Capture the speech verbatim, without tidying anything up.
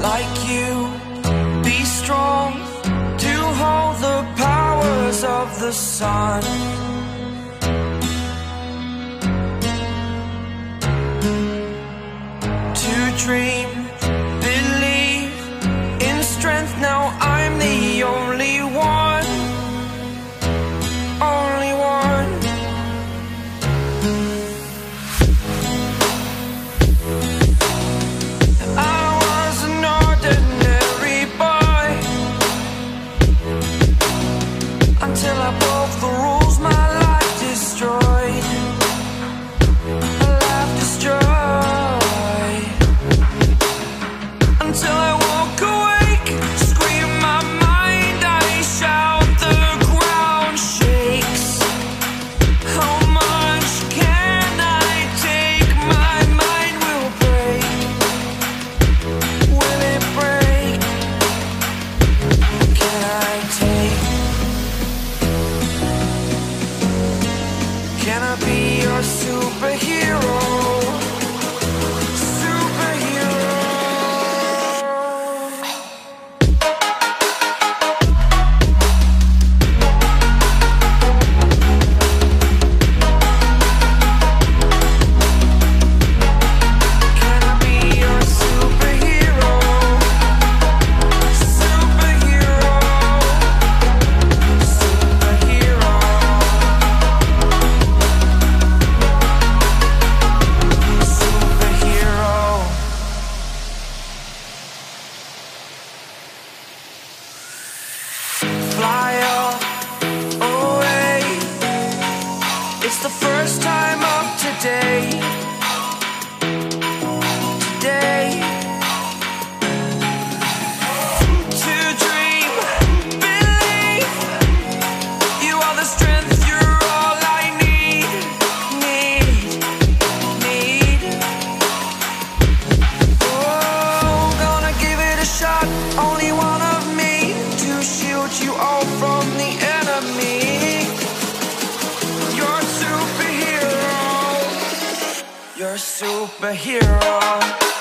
like you, be strong to hold the powers of the sun. To dream, believe in strength, now I'm the only one, only one. I was an ordinary boy until I broke the rules, my life destroyed, a life destroyed. Until I walk awake, scream my mind, I shout, the ground shakes. How much can I take? My mind will break. Will it break? Can I take? Can I be your superhero? Fly off away. It's the first time of today. Today. To dream, believe. You are the strength, you're all I need. Need, need. Oh, gonna give it a shot. Only one of me to shield you all from the enemy. You're a superhero. You're a superhero.